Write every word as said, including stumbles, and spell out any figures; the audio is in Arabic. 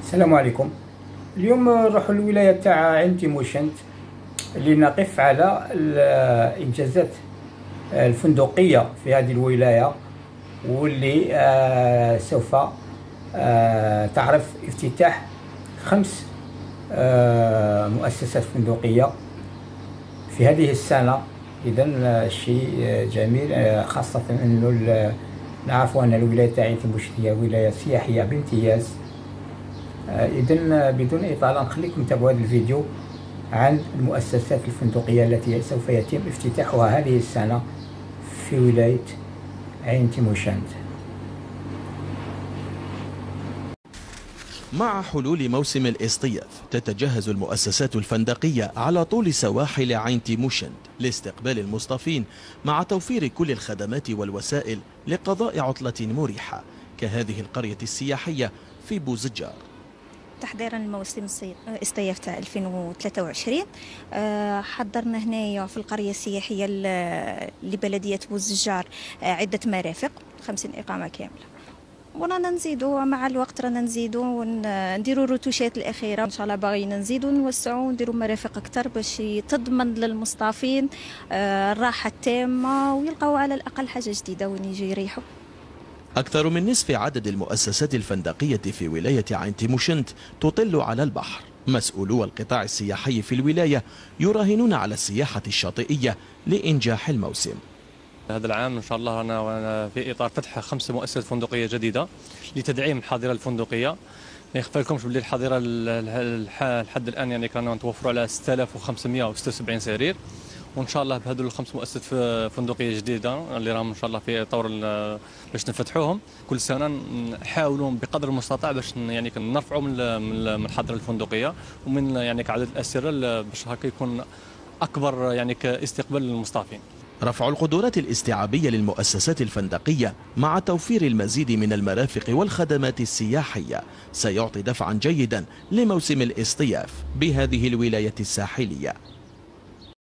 السلام عليكم. اليوم نروح للولاية تاع عين تيموشنت لنقف على الإنجازات الفندقية في هذه الولاية، واللي آه سوف آه تعرف افتتاح خمس آه مؤسسات فندقية في هذه السنة. إذن شيء جميل، آه خاصة أنه نعرف أن الولاية تاع عين تيموشنت هي ولاية سياحية بامتياز. إذن بدون إطالة نخليكم تتابعوا هذا الفيديو عن المؤسسات الفندقية التي سوف يتم افتتاحها هذه السنة في ولاية عين تيموشنت. مع حلول موسم الاصطياف تتجهز المؤسسات الفندقية على طول سواحل عين تيموشنت لاستقبال المصطافين، مع توفير كل الخدمات والوسائل لقضاء عطلة مريحة كهذه القرية السياحية في بوزجار. تحضيرا لموسم الاصطياف تاع ألفين وثلاثة وعشرين حضرنا هنايا في القريه السياحيه لبلديه بوزجار عده مرافق، خمسين اقامه كامله، ورانا نزيدوا مع الوقت، رانا نزيدوا ونديروا الروتوشات الاخيره. ان شاء الله باغيين نزيدوا ونوسعوا ونديروا مرافق اكثر باش تضمن للمصطافين الراحه التامه ويلقاو على الاقل حاجه جديده وين يجي يريحوا. أكثر من نصف عدد المؤسسات الفندقية في ولاية عين تيموشنت تطل على البحر. مسؤولو القطاع السياحي في الولاية يراهنون على السياحة الشاطئية لإنجاح الموسم. هذا العام إن شاء الله أنا في إطار فتح خمس مؤسسات فندقية جديدة لتدعيم الحاضرة الفندقية. ما يخفى لكمش باللي الحاضرة لحد الآن يعني كانوا نتوفروا على ستة آلاف وخمسمائة وستة وسبعين سرير، وان شاء الله بهذو الخمس مؤسسات فندقيه جديده اللي راهم ان شاء الله في طور باش نفتحوهم كل سنه، نحاولوا بقدر المستطاع باش يعني نرفعوا من من الحضره الفندقيه ومن يعني كعدد الاسره باش هكا يكون اكبر يعني كاستقبال للمصطافين. رفع القدرات الاستيعابية للمؤسسات الفندقية مع توفير المزيد من المرافق والخدمات السياحية سيعطي دفعا جيدا لموسم الاصطياف بهذه الولاية الساحلية.